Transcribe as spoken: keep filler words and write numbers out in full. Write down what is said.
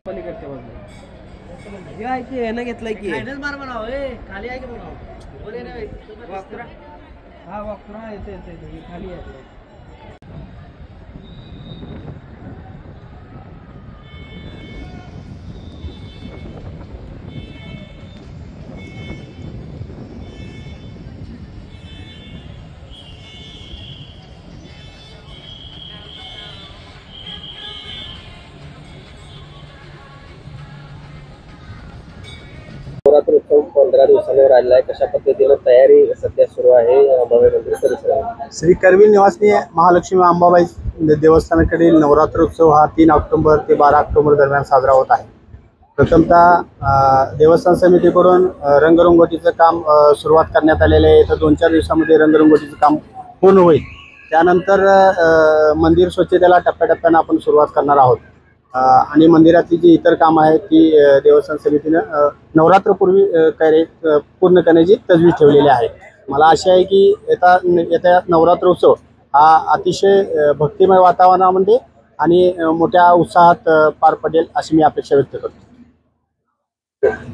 पलीकडच्या बाजूला हे आहे की यानं घेतलाय की मार म्हणावं खाली आहे की म्हणावं हा वाकुरा येते येते खाली आहे. नवरात्र उत्सव पंधरा दिवसांवर आलेला आहे. कशा पद्धतीने तयारी सध्या सुरू आहे अंबाबाई मंदिर परिसरात? श्री करवीर निवासिनी महालक्ष्मी अंबाबाई देवस्थानाकडील नवरात्र उत्सव हा तीन ऑक्टोबर ते बारा ऑक्टोबर दरम्यान साजरा होत आहे. प्रथमतः देवस्थान समितीकडून रंगरंगोटीचं काम सुरुवात करण्यात आलेलं आहे. तर दोन चार दिवसामध्ये रंगरंगोटीचं काम पूर्ण होईल. त्यानंतर मंदिर स्वच्छतेला टप्प्याटप्प्यानं आपण सुरुवात करणार आहोत आणि मंदिरातली जी इतर कामं आहेत ती देवस्थान समितीनं नवरात्रपूर्वी कार्य पूर्ण करण्याची तजवीज ठेवलेली आहे. मला आशा आहे की येता येत्या नवरात्र उत्सव हा अतिशय भक्तिमय वातावरणामध्ये आणि मोठ्या उत्साहात पार पडेल अशी मी अपेक्षा व्यक्त करतो.